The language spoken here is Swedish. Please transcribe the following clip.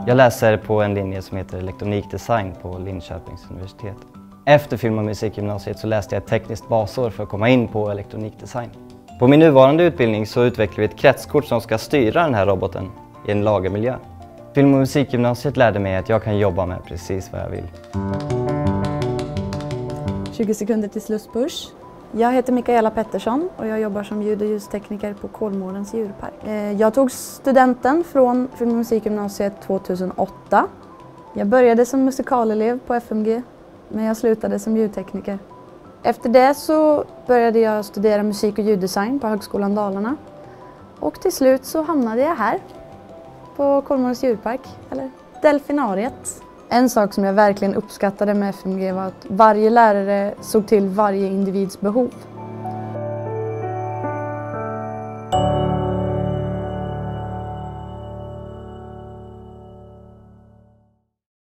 Jag läser på en linje som heter elektronikdesign på Linköpings universitet. Efter film- och musikgymnasiet så läste jag ett tekniskt basår för att komma in på elektronikdesign. På min nuvarande utbildning så utvecklar vi ett kretskort som ska styra den här roboten i en lagermiljö. Film- och musikgymnasiet lärde mig att jag kan jobba med precis vad jag vill. 20 sekunder till slutspurs. Jag heter Mikaela Pettersson och jag jobbar som ljud- och ljustekniker på Kolmårdens djurpark. Jag tog studenten från Film- och musikgymnasiet 2008. Jag började som musikalelev på FMG, men jag slutade som ljudtekniker. Efter det så började jag studera musik- och ljuddesign på Högskolan Dalarna. Och till slut så hamnade jag här på Kolmårdens djurpark, eller Delfinariet. En sak som jag verkligen uppskattade med FMG var att varje lärare såg till varje individs behov.